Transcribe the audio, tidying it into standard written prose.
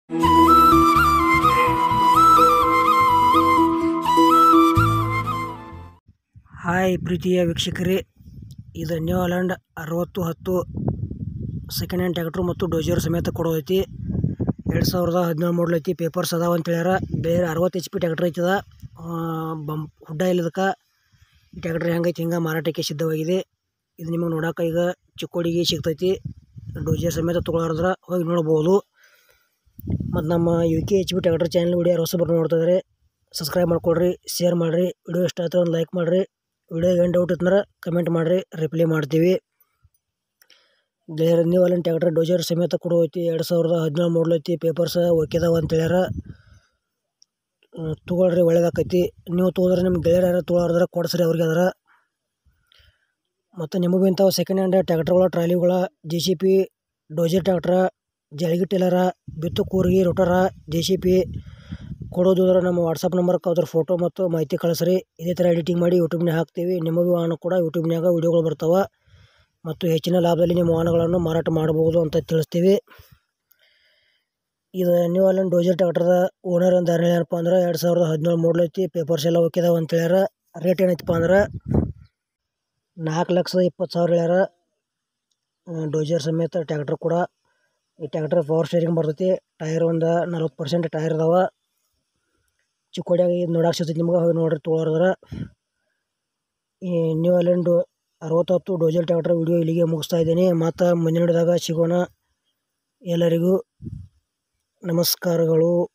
Hi ಪ್ರೀತಿಯ ವೀಕ್ಷಕರೇ, ಇದು new Holland 6010 second hand tractor ಮತ್ತು ಡೋಜರ್ ಸಮೇತ ಕೊಡೋದೈತಿ. 2017 ಮಾಡಲ್ ಐತಿ. ಪೇಪರ್ಸ್ ಅದಾವ ಅಂತ ಹೇಳ್ಯಾರ. ಬೇರೆ 60 HP ಟ್ರ್ಯಾಕ್ಟರ್ ಐತದ. ಹುಡ್ಡ ಇಲ್ಲದಕ್ಕೆ ಈ ಟ್ರ್ಯಾಕ್ಟರ್ ಹೆಂಗೈತಿ ಹಿಂಗೆ ಮಾರಾಟಕ್ಕೆ ಸಿದ್ಧವಾಗಿದೆ. ಇದು ನಿಮಗೆ ನೋಡೋಕೆ ಈಗ ಚಿಕ್ಕೋಡಿಗೆ ಸಿಗ್ತೈತಿ. ಡೋಜರ್ ಸಮೇತ ತೊಗೊಳಾರ್ದ್ರೆ ಹೋಗಿ ನೋಡ್ಬೋದು. ಮತ್ತು ನಮ್ಮ UK HP tractor channel video ಹೊಸಬರು ನೋಡ್ತಿದ್ರೆ ಸಬ್ಸ್ಕ್ರೈಬ್ ಮಾಡ್ಕೊಳ್ರಿ, ಶೇರ್ ಮಾಡಿರಿ. ವಿಡಿಯೋ ಇಷ್ಟ ಆಯ್ತು ಒಂದು ಲೈಕ್ ಮಾಡಿರಿ. ವಿಡಿಯೋ ಏನು ಡೌಟ್ ಇತ್ತಂದ್ರೆ ಕಮೆಂಟ್ ಮಾಡಿರಿ, ರಿಪ್ಲೈ ಮಾಡ್ತೀವಿ. ನ್ಯೂ ಹಾಲೆಂಡ್ ಟ್ರ್ಯಾಕ್ಟರ್ ಡೋಜರ್ ಸಮೇತ ಕೊಡೋೈತಿ. 2017 ಮಾಡಲ್ ಐತಿ. ಪೇಪರ್ಸ್ ಓಕೆದಾವ ಅಂತ ಹೇಳ್ಯಾರ. ತೊಗೊಳ್ರಿ, ಒಳ್ಳೇದಾಕೈತಿ. ನೀವು ತೊಗೊಂಡ್ರೆ ನಿಮ್ಮ ಗೆಳೆಯರು ಯಾರು ತೊಗೊಳಾರ್ದ್ರೆ ಕೊಡಿಸ್ರಿ ಅವ್ರಿಗೆ ಅದರ. ಮತ್ತು ನಿಮಗೂ ಇಂಥವು ಸೆಕೆಂಡ್ ಹ್ಯಾಂಡ್ ಟ್ರ್ಯಾಕ್ಟರ್ಗಳ, ಟ್ರಾಲಿಗಳ, JCP, ಡೋಜರ್ ಟ್ರ್ಯಾಕ್ಟರ್, ಜಳಗಿ ಟೇಲರ, ಬಿತ್ತು ಕೂರ್ಗಿ, ರೋಟರ, JCP ಕೊಡೋದು ಅಂದ್ರೆ ನಮ್ಮ ವಾಟ್ಸಪ್ ನಂಬರ್ಗೆ ಅದ್ರ ಫೋಟೋ ಮತ್ತು ಮಾಹಿತಿ ಕಳಿಸ್ರಿ. ಇದೇ ಥರ ಎಡಿಟಿಂಗ್ ಮಾಡಿ ಯೂಟ್ಯೂಬ್ನಾಗ ಹಾಕ್ತೀವಿ. ನಿಮಗೂ ವಾಹನ ಕೂಡ ಯೂಟ್ಯೂಬ್ನಾಗ ವೀಡಿಯೋಗಳು ಬರ್ತಾವೆ ಮತ್ತು ಹೆಚ್ಚಿನ ಲಾಭದಲ್ಲಿ ನಿಮ್ಮ ವಾಹನಗಳನ್ನು ಮಾರಾಟ ಮಾಡ್ಬೋದು ಅಂತ ತಿಳಿಸ್ತೀವಿ. ಇದು ನ್ಯೂ ಹಾಲೆಂಡ್ ಡೋಜರ್ ಟ್ರ್ಯಾಕ್ಟರ್ದ ಓನರ್ ಅಂತ ಏನಪ್ಪ ಅಂದ್ರೆ 2017 ಮಾಡಲ್ ಐತಿ. ಪೇಪರ್ಸ್ ಎಲ್ಲ ಓಕೆದಾವ ಅಂತ ಹೇಳ್ಯಾರ. ರೇಟ್ ಏನೈತಪ್ಪ ಅಂದ್ರೆ 4,20,000 ಹೇಳ್ಯಾರ. ಡೋಜರ್ ಸಮೇತ ಟ್ರ್ಯಾಕ್ಟರ್ ಕೂಡ. ಈ ಟ್ರ್ಯಾಕ್ಟರ್ ಪವರ್ ಸ್ಟೇರಿಂಗ್ ಬರ್ತೈತಿ. ಟೈರ್ ಒಂದು 40% ಟೈರ್ ಅದಾವ. ಚಿಕ್ಕೋಡಿಯಾಗ ಇದು ನೋಡಕ್ಕೆ ಸಿಗ್ತೈತಿ ನಿಮ್ಗೆ. ಹೋಗಿ ನೋಡ್ರಿ ತೊಗೊಳಾರ್ದ್ರೆ. ಈ new Holland 6010 dozer tractor video ಇಲ್ಲಿಗೆ ಮುಗಿಸ್ತಾ ಇದ್ದೀನಿ. ಮತ್ತು ಮುಂದಿನ ವಿಡಿಯೋದಾಗ ಸಿಗೋಣ. ಎಲ್ಲರಿಗೂ ನಮಸ್ಕಾರಗಳು.